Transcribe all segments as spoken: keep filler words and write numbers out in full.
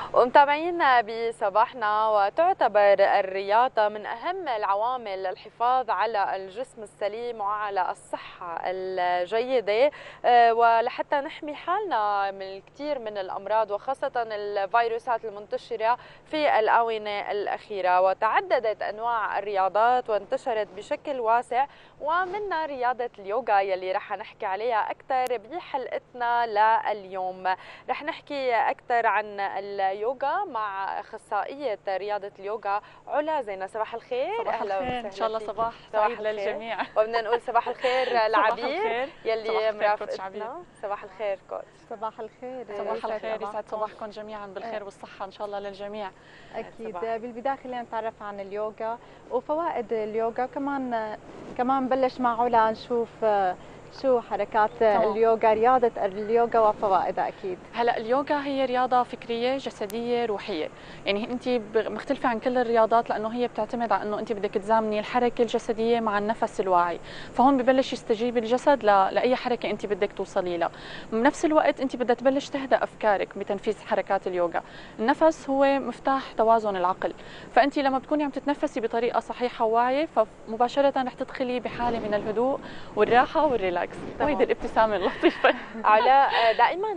ومتابعينا بصباحنا، وتعتبر الرياضة من أهم العوامل للحفاظ على الجسم السليم وعلى الصحة الجيدة، ولحتى نحمي حالنا من الكثير من الأمراض وخاصة الفيروسات المنتشرة في الآونة الأخيرة. وتعددت أنواع الرياضات وانتشرت بشكل واسع، ومنها رياضة اليوغا يلي رح نحكي عليها أكثر بحلقتنا لليوم. رح نحكي أكثر عن اليوغا مع أخصائية رياضة اليوغا علا زينة. صباح الخير. صباح الخير، إن شاء الله صباح سعيد للجميع. وبدنا نقول صباح الخير لعبير يلي مرافقتنا. صباح الخير كوتش. صباح الخير. صباح الخير، يسعد صباحكم جميعا بالخير والصحة إن شاء الله للجميع. أكيد. بالبداية خلينا نتعرف عن اليوغا وفوائد اليوغا، كمان كمان نبلش مع علا نشوف شو حركات طبعا. اليوغا، رياضة اليوغا وفوائدها. أكيد. هلا اليوغا هي رياضة فكرية جسدية روحية، يعني أنت مختلفة عن كل الرياضات لأنه هي بتعتمد على أنه أنت بدك تزامني الحركة الجسدية مع النفس الواعي، فهون ببلش يستجيب الجسد ل... لأي حركة أنت بدك توصلي لها. بنفس الوقت أنت بدها تبلش تهدأ أفكارك بتنفيذ حركات اليوغا. النفس هو مفتاح توازن العقل، فأنت لما بتكوني عم تتنفسي بطريقة صحيحة وواعية فمباشرة رح تدخلي بحالة من الهدوء والراحة والريلاكس. وهيدي الابتسامة اللطيفة. علاء، دائما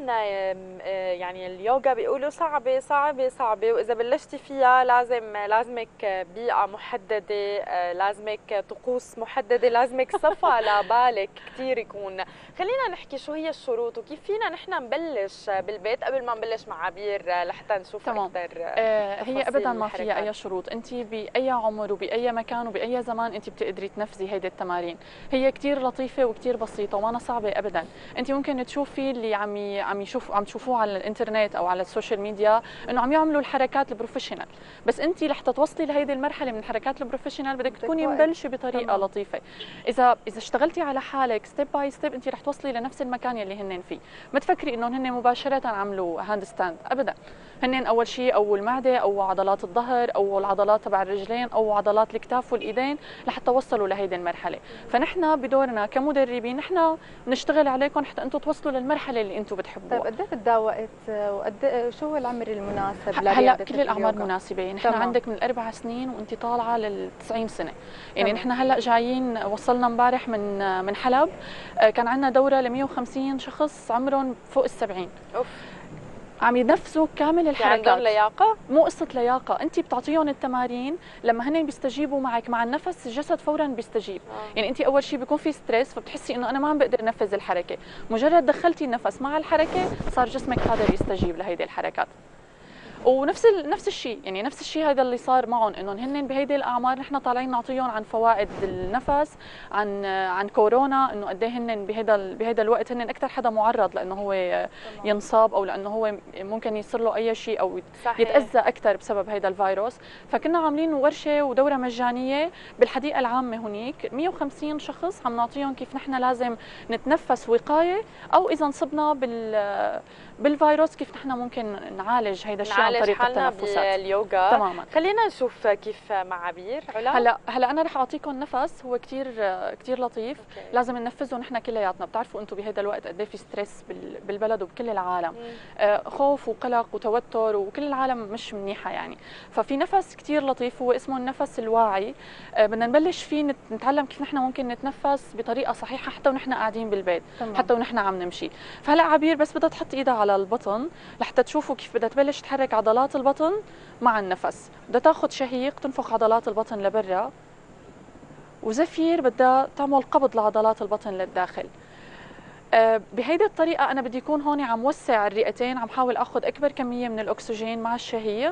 يعني اليوغا بيقولوا صعبة صعبة صعبة، وإذا بلشتي فيها لازم لازمك بيئة محددة، لازمك طقوس محددة، لازمك صفا لبالك كثير يكون. خلينا نحكي شو هي الشروط وكيف فينا نحن نبلش بالبيت قبل ما نبلش مع عبير لحتى نشوف أكثر. آه هي أبدا ما فيها أي شروط، أنت بأي عمر وبأي مكان وبأي زمان أنت بتقدري تنفذي هيدي التمارين. هي كثير لطيفة وكثير بسيطة وما صعبة ابدا. انت ممكن تشوفي اللي عم عم يشوف عم تشوفوه على الانترنت او على السوشيال ميديا انه عم يعملوا الحركات البروفيشنال، بس انت لحتى توصلي لهيدي المرحله من الحركات البروفيشنال بدك تكوني مبلشه بطريقه تمام. لطيفه. اذا اذا اشتغلتي على حالك ستيب باي ستيب انت رح توصلي لنفس المكان يلي هن فيه. ما تفكري انه هن مباشره عملوا هاند ستاند ابدا. هن اول شيء او المعده او عضلات الظهر او العضلات تبع الرجلين او عضلات الكتاف والايدين لحتى وصلوا لهيدي المرحله. فنحن بدورنا كمدربين نحن نشتغل عليكم حتى انتم توصلوا للمرحله اللي انتم بتحبوها. طيب قد ايه بدها وقت وقد شو هو العمر المناسب لرياضه هلا كل الاعمار مناسبه، يعني نحن عندك من الاربع سنين وانت طالعه لل تسعين سنه، يعني نحن هلا جايين وصلنا امبارح من من حلب، كان عندنا دوره ل مية وخمسين شخص عمرهم فوق السبعين. اوف. عم ينفذوا كامل الحركات. عندهم لياقه؟ مو قصه لياقه، انت بتعطيهم التمارين لما هن بيستجيبوا معك مع النفس الجسد فورا بيستجيب. آه. يعني انت اول شيء بيكون في ستريس فبتحسي انه انا ما عم بقدر انفذ الحركه، مجرد دخلتي النفس مع الحركه صار جسمك قادر يستجيب لهيدي الحركات. ونفس نفس الشيء، يعني نفس الشيء هذا اللي صار معهم، انه هن بهيدي الاعمار نحن طالعين نعطيهم عن فوائد النفس، عن عن كورونا، انه قد ايه هن بهذا بهذا الوقت هن اكثر حدا معرض لانه هو ينصاب او لانه هو ممكن يصير له اي شيء او صحيح. يتاذى اكثر بسبب هذا الفيروس. فكنا عاملين ورشه ودوره مجانيه بالحديقه العامه هنيك، مية وخمسين شخص عم نعطيهم كيف نحن لازم نتنفس وقايه، او اذا انصبنا بال بالفيروس كيف نحن ممكن نعالج هيدا الشيء عن طريق التنفسات باليوغا. تماما. خلينا نشوف كيف مع عبير. علا هلا هلا انا رح اعطيكم نفس هو كثير كثير لطيف. أوكي. لازم ننفذه نحن كلياتنا. بتعرفوا انتم بهذا الوقت قد ايه في ستريس بالبلد وبكل العالم، آه خوف وقلق وتوتر وكل العالم مش منيحه يعني. ففي نفس كثير لطيف هو اسمه النفس الواعي، آه بدنا نبلش فيه نتعلم كيف نحن ممكن نتنفس بطريقه صحيحه حتى ونحن قاعدين بالبيت. تمام. حتى ونحن عم نمشي. فهلا عبير بس بدها تحط ايدها على البطن لحتى تشوفوا كيف بدها تبلش تحرك عضلات البطن مع النفس. بدها تاخذ شهيق تنفخ عضلات البطن لبرا، وزفير بدها تعمل قبض لعضلات البطن للداخل. أه بهيدي الطريقه انا بدي يكون هون عم وسع الرئتين، عم حاول اخذ اكبر كميه من الاكسجين مع الشهيق.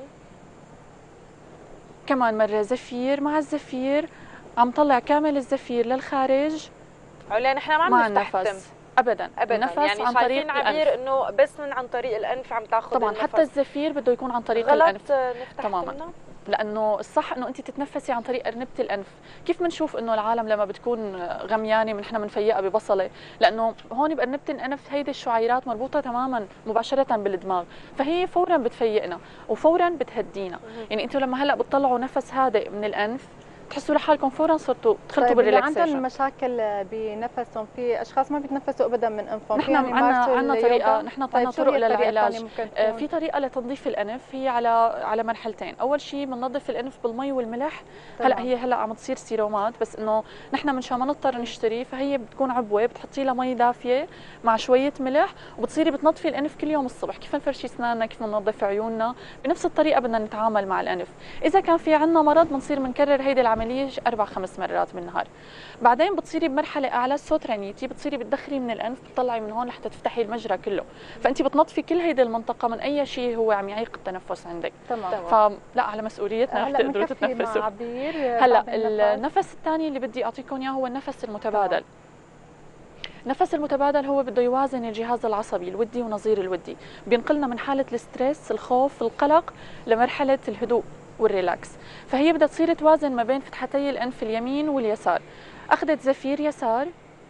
كمان مره زفير، مع الزفير عم طلع كامل الزفير للخارج. علا نحن ما عم نفتح التم ابدا ابدا، النفس يعني عن طريق عبير انه بس من عن طريق الانف عم تاخذ طبعا النفس. حتى الزفير بده يكون عن طريق غلط الانف. نفتح تماما تمنا. لانه الصح انه انت تتنفسي عن طريق ارنبه الانف. كيف بنشوف انه العالم لما بتكون غميانه نحن بنفيقها ببصله؟ لانه هون بارنبه الانف هيدي الشعيرات مربوطه تماما مباشره بالدماغ، فهي فورا بتفيقنا وفورا بتهدينا. يعني انتم لما هلا بتطلعوا نفس هادئ من الانف بتحسوا لحالكم فورا صرتوا دخلتوا طيب اللي بالريلاكسيشن. عندهم مشاكل بنفسهم، في اشخاص ما بيتنفسوا ابدا من انفهم، نحن عندنا عندنا طريقه، نحن طيب عندنا طرق للعلاج. آه في طريقه لتنظيف الانف، هي على على مرحلتين. اول شيء بننظف الانف بالمي والملح. هلا هي هلا عم تصير سيرومات، بس انه نحن من شان ما نضطر نشتري، فهي بتكون عبوه بتحطي لها مي دافيه مع شويه ملح، وبتصيري بتنظفي الانف كل يوم الصبح. كيف نفرشي اسناننا، كيف ننظف عيوننا، بنفس الطريقه بدنا نتعامل مع الانف. اذا كان في عندنا مرض بنصير بنكرر هيدي العمليه اربع خمس مرات بالنهار. بعدين بتصيري بمرحله اعلى السوترانيتي، بتصيري بتدخلي من الانف، بتطلعي من هون لحتى تفتحي المجرى كله، فانت بتنظفي كل هيدي المنطقه من اي شيء هو عم يعيق التنفس عندك. تمام. فلا على مسؤوليتنا رح تقدروا تتنفسوا. هلا النفس الثاني اللي بدي اعطيكم اياه هو النفس المتبادل. طبعا. النفس المتبادل هو بده يوازن الجهاز العصبي الودي ونظير الودي، بينقلنا من حاله الستريس، الخوف، القلق، لمرحله الهدوء والريلاكس. فهي بدها تصير توازن ما بين فتحتي الانف اليمين واليسار. اخذت زفير يسار،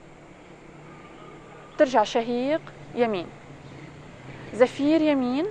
ترجع شهيق يمين، زفير يمين،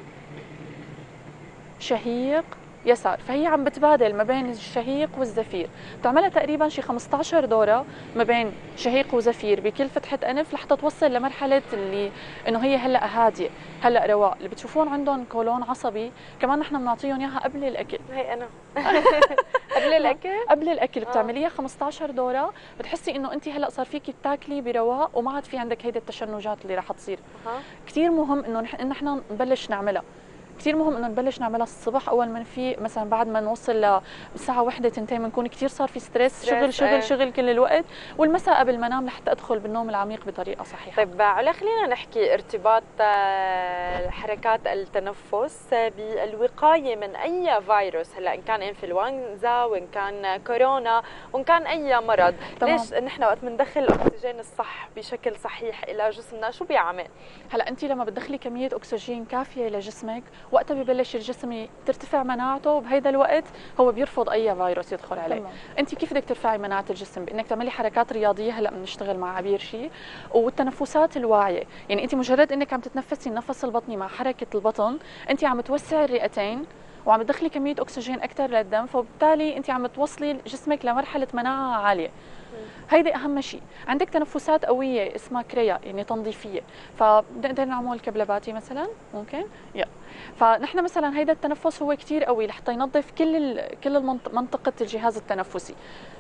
شهيق يسار. فهي عم بتبادل ما بين الشهيق والزفير، بتعملها تقريبا شي خمسطعش دورة ما بين شهيق وزفير بكل فتحة أنف، لحتى توصل لمرحلة اللي إنه هي هلا هادية، هلا رواق. اللي بتشوفون عندهم كولون عصبي كمان نحن بنعطيهم إياها قبل الأكل. هي أنا قبل الأكل قبل الأكل بتعمليها خمسطعش دورة، بتحسي إنه أنت هلا صار فيكي تاكلي برواق وما عاد في عندك هيدي التشنجات اللي رح تصير. كثير مهم إنه نحن نبلش نعملها. كثير مهم انه نبلش نعملها الصبح اول ما في مثلا بعد ما نوصل لساعه وحده تنتين بنكون كثير صار في ستريس، شغل شغل ايه. شغل كل الوقت، والمساء قبل ما انام لحتى ادخل بالنوم العميق بطريقه صحيحه. طيب علا خلينا نحكي ارتباط حركات التنفس بالوقايه من اي فيروس، هلا ان كان انفلونزا وان كان كورونا وان كان اي مرض. طبعا. ليش نحن وقت بندخل الاكسجين الصح بشكل صحيح الى جسمنا شو بيعمل؟ هلا انت لما بتدخلي كميه اكسجين كافيه لجسمك، وقتها ببلش الجسم ترتفع مناعته، وبهيدا الوقت هو بيرفض اي فيروس يدخل عليه. تمام. انت كيف بدك ترفعي مناعه الجسم؟ بانك تعملي حركات رياضيه، هلا بنشتغل مع عبير شيء، والتنفسات الواعيه. يعني انت مجرد انك عم تتنفسي النفس البطني مع حركه البطن، انت عم توسعي الرئتين وعم تدخلي كميه اكسجين اكثر للدم، فبالتالي انت عم توصلي جسمك لمرحله مناعه عاليه. هيدي اهم شيء. عندك تنفسات قويه اسمها كريا، يعني تنظيفيه، فبنقدر نعمل كبلباتي مثلا، ممكن يا فنحن مثلا هيدا التنفس هو كثير قوي لحتى ينظف كل كل منطقه الجهاز التنفسي.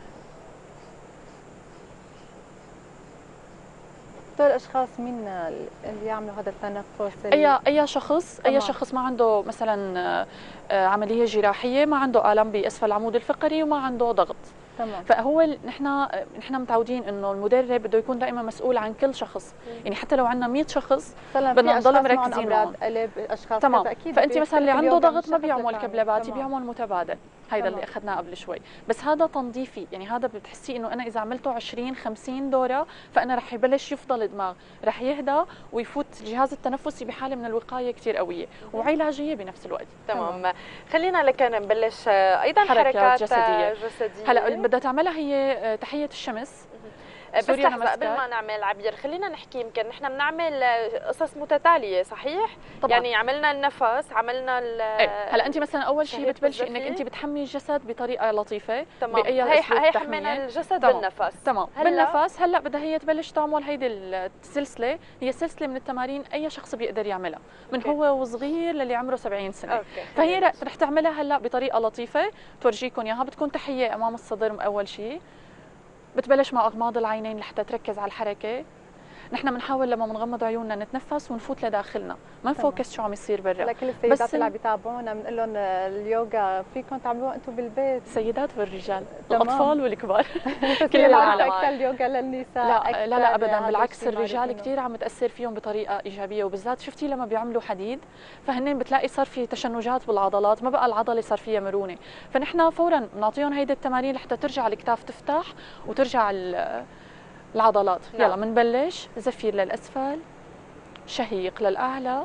دول اشخاص مين اللي يعملوا هذا التنفس؟ اي اي شخص طبعا. اي شخص ما عنده مثلا عمليه جراحيه، ما عنده الم باسفل العمود الفقري، وما عنده ضغط. تمام. فهو نحن نحن متعودين انه المدرب بده يكون دائما مسؤول عن كل شخص. مم. يعني حتى لو عندنا مية شخص بدنا نضل مركزين معهم. اشخاص تمام. فانت مثلا اللي عنده ضغط ما بيعمل كبلباتي، بيعمل متبادل. هيدا اللي اخذناه قبل شوي، بس هذا تنظيفي. يعني هذا بتحسي انه انا اذا عملته عشرين خمسين دوره فانا رح يبلش يفضل الدماغ، رح يهدى ويفوت الجهاز التنفسي بحاله من الوقايه كثير قوية وعلاجيه بنفس الوقت. تمام. خلينا لكن نبلش ايضا حركات جسديه. جسديه هلا اللي بدها تعملها هي تحيه الشمس. بس لحظة قبل ما نعمل عبير خلينا نحكي، يمكن نحن بنعمل قصص متتالية صحيح؟ طبعا. يعني عملنا النفس، عملنا ايه. هلا انت مثلا اول شيء بتبلشي انك انت بتحمي الجسد بطريقة لطيفة. تمام. بأي هي هي حمينا الجسد تمام. بالنفس. تمام. هلأ بالنفس هلا بدها هي تبلش تعمل هيدي السلسلة، هي سلسلة من التمارين اي شخص بيقدر يعملها من أوكي. هو وصغير للي عمره سبعين سنة. أوكي. فهي رح تعملها هلا بطريقة لطيفة تورجيكم اياها. بتكون تحية امام الصدر اول شيء، بتبلش مع اغماض العينين لحتى تركز على الحركه. نحن بنحاول لما بنغمض عيوننا نتنفس ونفوت لداخلنا، ما نفوكس شو عم يصير برا. لكل السيدات اللي عم بيتابعونا بنقول لهم اليوغا فيكم تعملوها انتم بالبيت، السيدات والرجال، الاطفال والكبار كل العالم. اليوغا للنساء لا لا لا ابدا، بالعكس الرجال كثير عم تاثر فيهم بطريقه ايجابيه، وبالذات شفتي لما بيعملوا حديد فهن بتلاقي صار في تشنجات بالعضلات، ما بقى العضله صار فيها مرونه. فنحن فورا بنعطيهم هيدي التمارين لحتى ترجع الكتاف تفتح وترجع العضلات. نعم. يلا بنبلش. زفير للأسفل، شهيق للأعلى،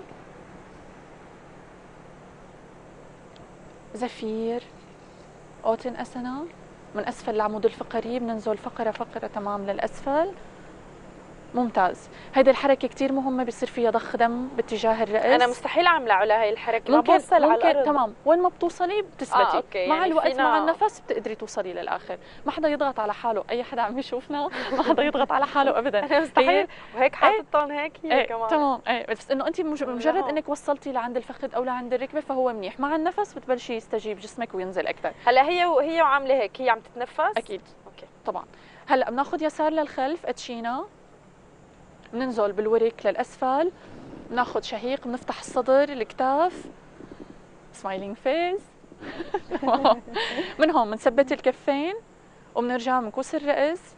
زفير أوتن أسنا من أسفل العمود الفقري، بننزل فقرة فقرة تمام للأسفل، ممتاز. هيدي الحركه كثير مهمه، بيصير فيها ضخ دم باتجاه الراس. انا مستحيل اعملها على هاي الحركه، ما ممكن بوصل على ممكن الارض. تمام، وين ما بتوصلي بتثبتي. آه، أوكي. مع يعني الوقت فينا... مع النفس بتقدري توصلي للاخر. ما حدا يضغط على حاله، اي حدا عم يشوفنا ما حدا يضغط على حاله ابدا. انا مستحيل، وهيك حاططهم هيك هي ايه كمان. تمام. ايه بس انه انت مجرد انك وصلتي لعند الفخذ او لعند الركبه فهو منيح. مع النفس بتبلشي يستجيب جسمك وينزل اكثر. هلا هي وهي وعامله هيك، هي عم تتنفس اكيد. اوكي طبعا. هلا بناخذ يسار للخلف اتشينا، بننزل بالورك للاسفل، بناخذ شهيق، بنفتح الصدر الكتاف، سمايلينج فيس. من هون بنثبت الكفين وبنرجع بنكوس الراس.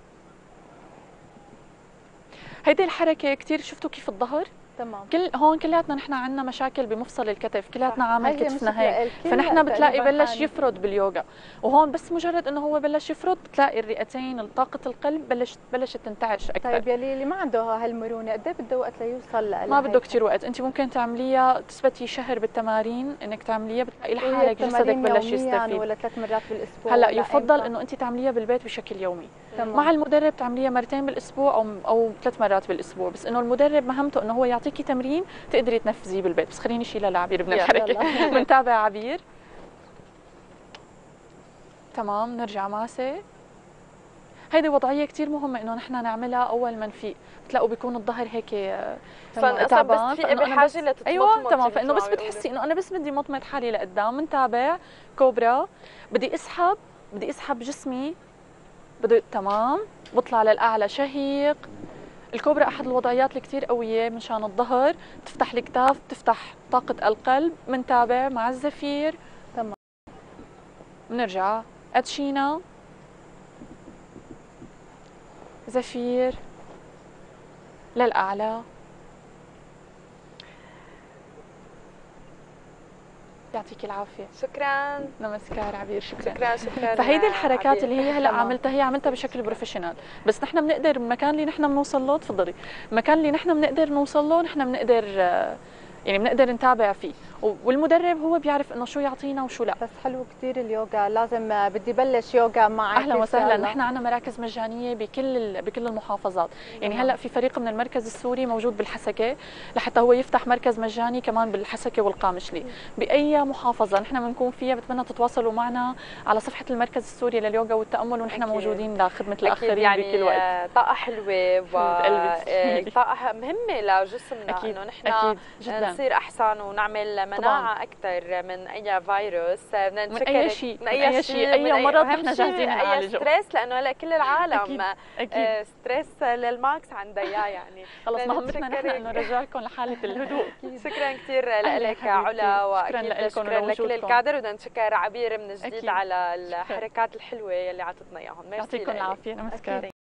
هيدي الحركه كثير شفتوا كيف الظهر تمام. كل هون كلياتنا نحن عندنا مشاكل بمفصل الكتف، كلياتنا عامل كتفنا هيك، الكل فنحن بتلاقي تقريباً بلش حالي. يفرد باليوغا. وهون بس مجرد انه هو بلش يفرد بتلاقي الرئتين طاقه القلب بلشت بلشت تنتعش اكثر. طيب يلي اللي ما عنده هالمرونه قد ايه بده وقت ليوصل ل ما بده كثير وقت، انت ممكن تعمليها تثبتي شهر بالتمارين انك تعمليها، بتلاقي لحالك جسدك بلش يستفيد. ولا ثلاث مرات بالاسبوع؟ هلا يفضل انه انت تعمليها بالبيت بشكل يومي. تمام. مع المدرب تعمليها مرتين بالاسبوع او او ثلاث مرات بالاسبوع، بس انه المدرب مهمته انه هو يعطيكي تمرين تقدري تنفذيه بالبيت. بس خليني شيلها لعبير من الحركه. بنتابع عبير. تمام. نرجع ماسه. هيدي وضعيه كثير مهمه انه نحن نعملها اول ما نفيق. بتلاقوا بيكون الظهر هيك تعبان، بس في بحاجه لتتمطمطي. ايوه تمام. فانه بس بتحسي انه انا بس بدي مطمط حالي لقدام. بنتابع كوبرا. بدي اسحب بدي اسحب جسمي. بدي تمام. بطلع للاعلى شهيق. الكوبرا احد الوضعيات اللي كثير قويه مشان الظهر، بتفتح الكتاف، بتفتح طاقه القلب. بنتابع مع الزفير. تمام. بنرجع اتشينا، زفير للاعلى. يعطيك العافيه. شكرا. نمسكار عبير. شكرا شكرا شكرا. فهيدي الحركات عبير. اللي هي هلا عملتها هي عملتها بشكل بروفيشنال، بس نحن بنقدر المكان اللي نحن بنوصل له. تفضلي. المكان اللي نحن بنقدر نوصل له نحن بنقدر يعني بنقدر نتابع فيه، والمدرب هو بيعرف انه شو يعطينا وشو لا. بس حلو كثير اليوغا، لازم بدي بلش يوغا معك. اهلا وسهلا. نحن عندنا مراكز مجانيه بكل بكل المحافظات. يعني هلا في فريق من المركز السوري موجود بالحسكه لحتى هو يفتح مركز مجاني كمان بالحسكه والقامشلي. باي محافظه نحن بنكون فيها بتمنى تتواصلوا معنا على صفحه المركز السوري لليوغا والتامل، ونحن أكيد. موجودين لخدمه الاخرين يعني بكل وقت. طاقه حلوه وطاقه مهمه لجسمنا، انه نحن أكيد. جدا. نصير احسن ونعمل مناعه اكثر من اي فيروس، بدنا من اي شيء من اي شيء اي مرض نحن جاهزين نعالجه. اي ستريس، لانه هلا كل العالم أكيد. أكيد. ستريس للماكس عندها اياه يعني. خلص مهمتنا نحن انه نرجعكم لحاله الهدوء. شكرا كثير لك علا، واكيد شكرا لكل الكادر، وبدنا نشكر عبير من جديد على الحركات الحلوه اللي عطتنا اياهم. يعطيكم العافيه. نمسكار.